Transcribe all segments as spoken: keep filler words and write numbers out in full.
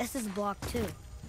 This is blocked too.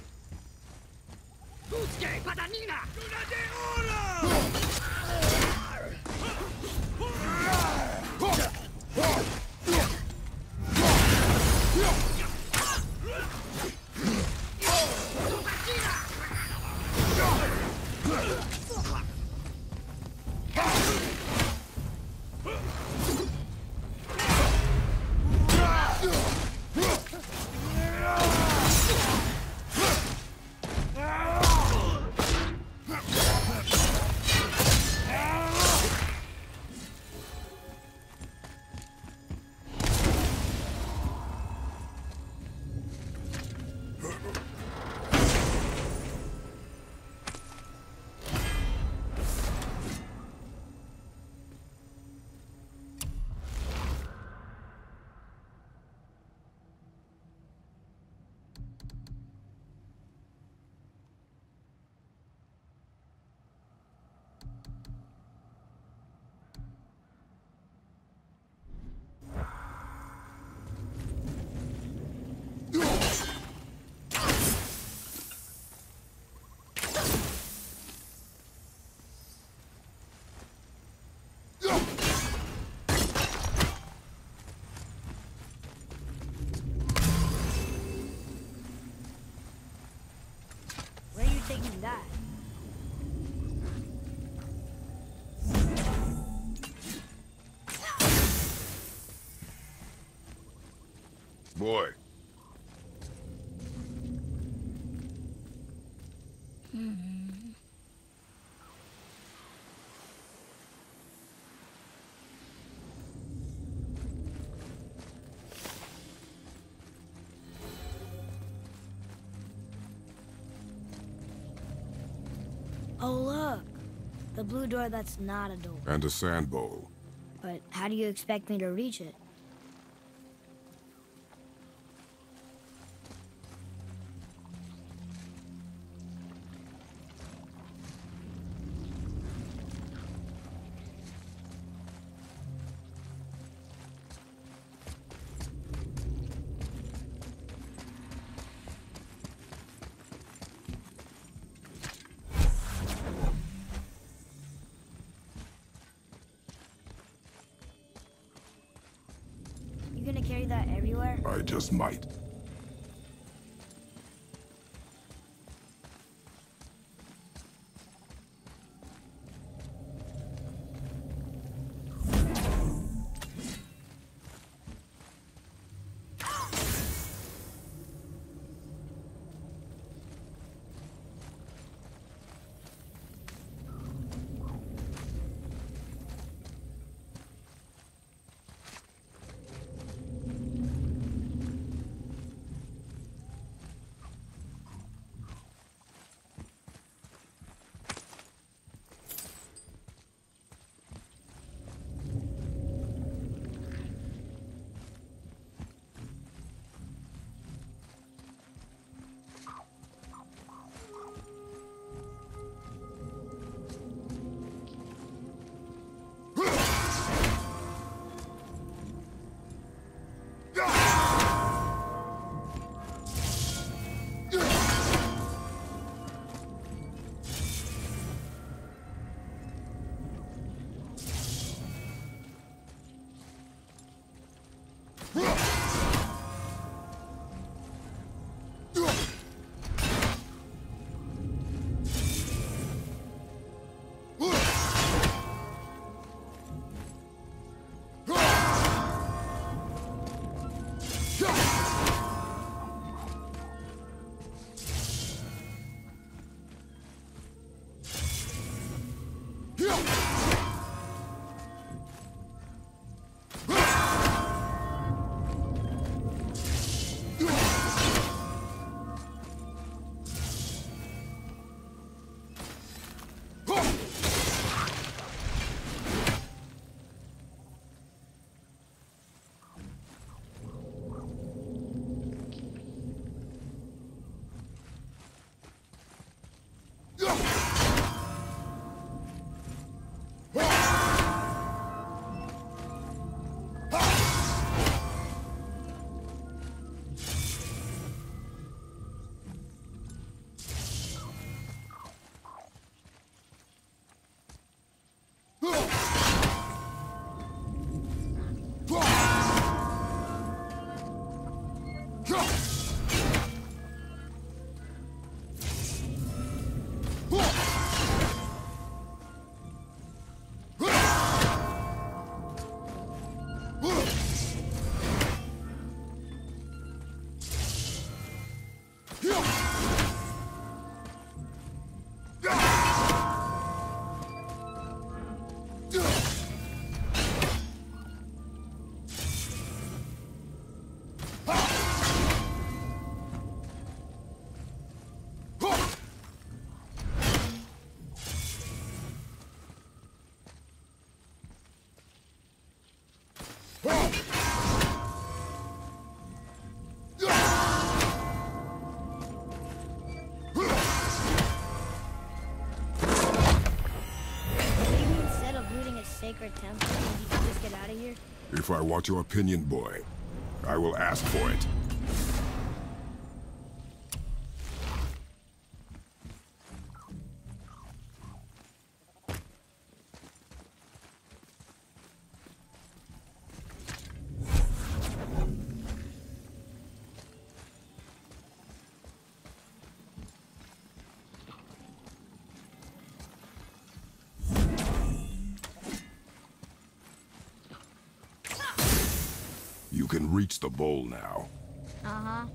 Taking that. Boy. Mm-hmm. Oh, look. The blue door that's not a door. And a sand bowl. But how do you expect me to reach it? You gonna carry that everywhere? I just might. Sacred temple, and you can just get out of here? If I want your opinion, boy, I will ask for it. You can reach the bowl now. Uh-huh.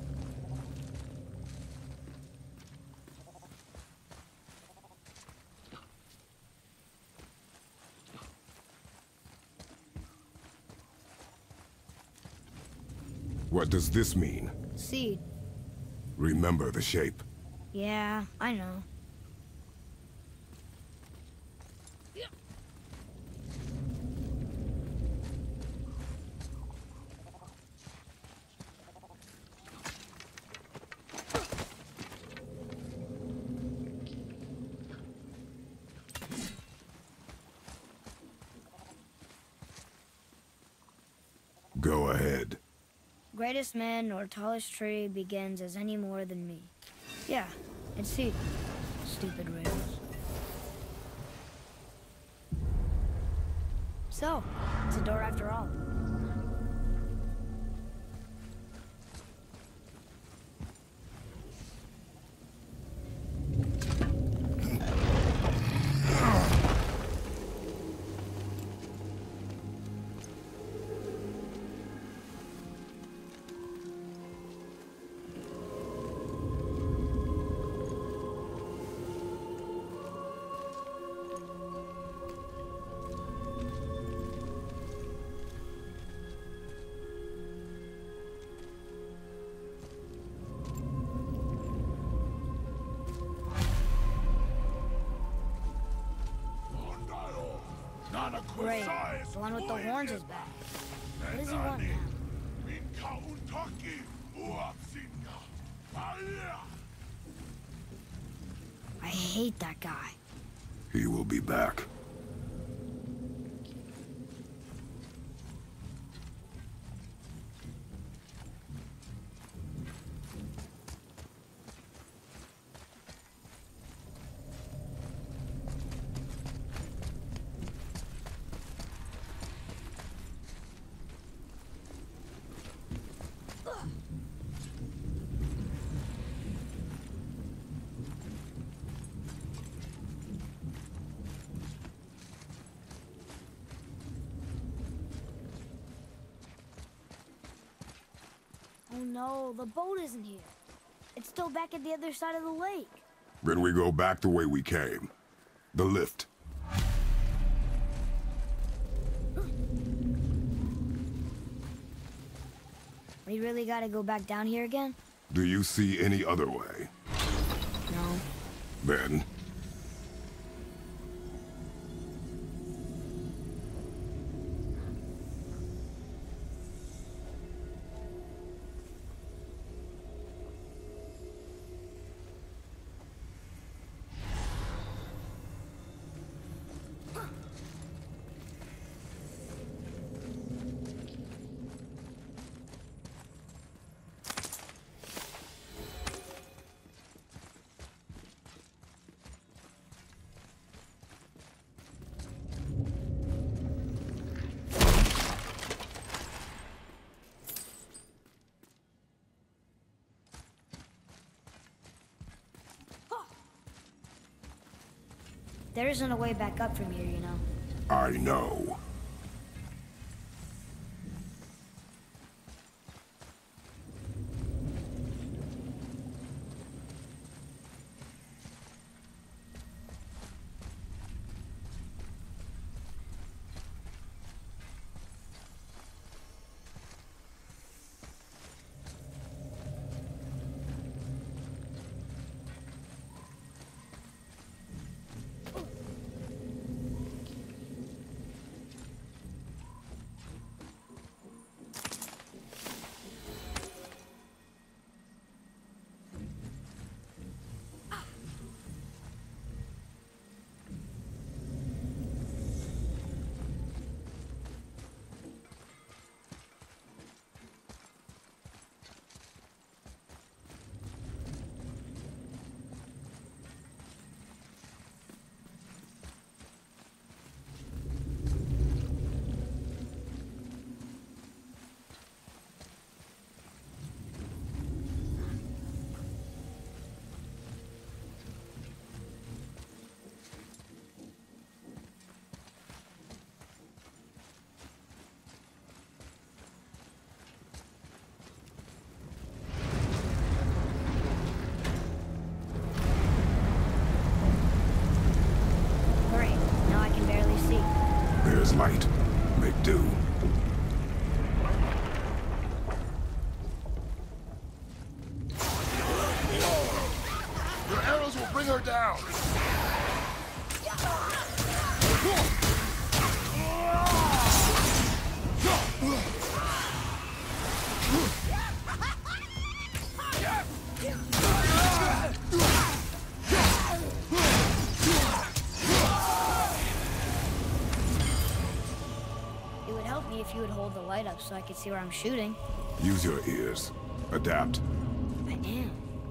What does this mean? Seed. Remember the shape. Yeah, I know. Go ahead. Greatest man nor tallest tree begins as any more than me. Yeah, it's seed. Stupid rails. So, it's a door after all. Great. The one with the horns is back. What does he want now? I hate that guy. He will be back. Oh no, the boat isn't here. It's still back at the other side of the lake. Then we go back the way we came. The lift. We really gotta go back down here again? Do you see any other way? No. Then... There isn't a way back up from here, you know. I know. fate. Make do. Your arrows will bring her down! It would help me if you would hold the light up so I could see where I'm shooting. Use your ears. Adapt. I am.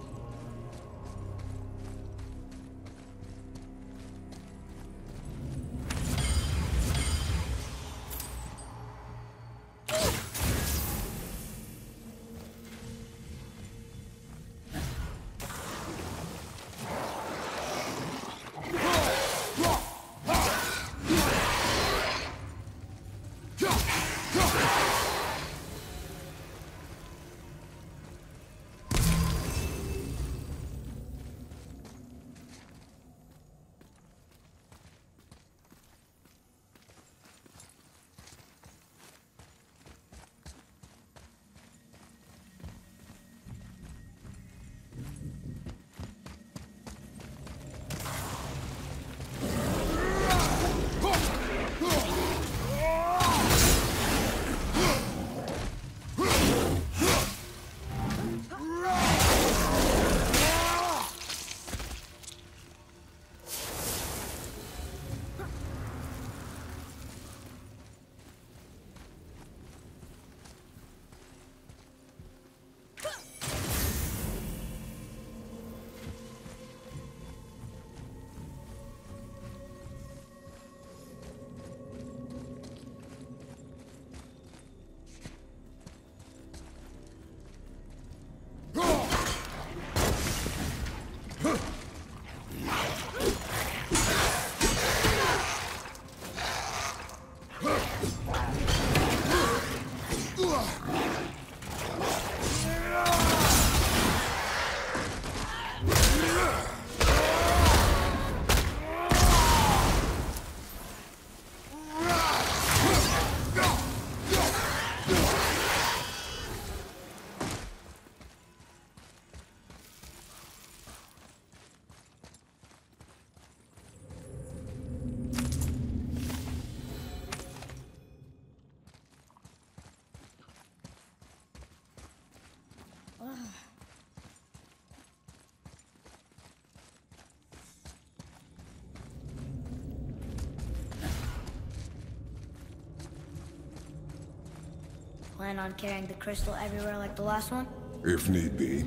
Plan on carrying the crystal everywhere like the last one? If need be.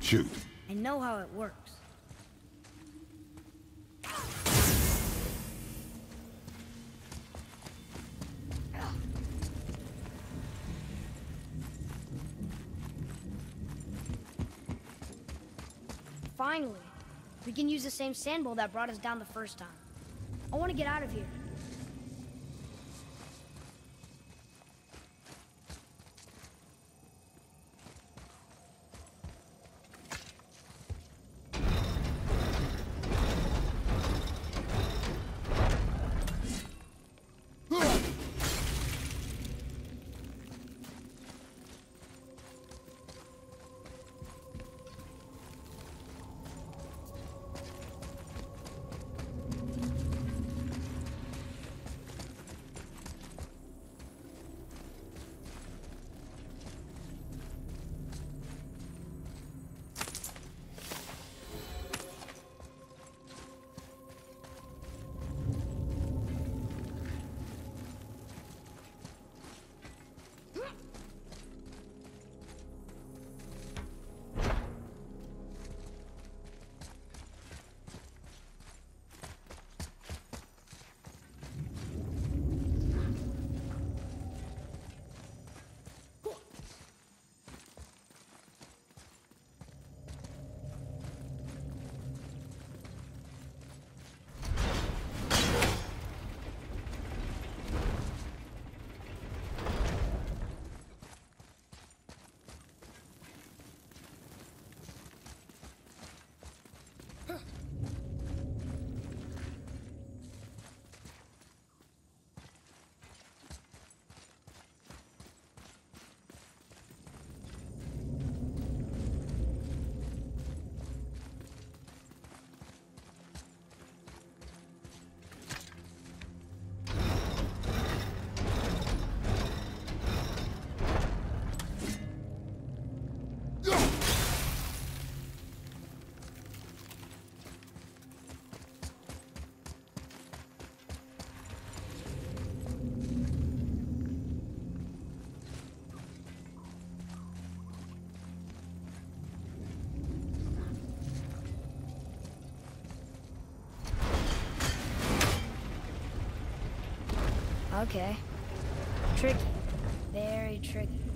Shoot. I know how it works. Finally, we can use the same sand bowl that brought us down the first time. I want to get out of here. Okay. Tricky. Very tricky.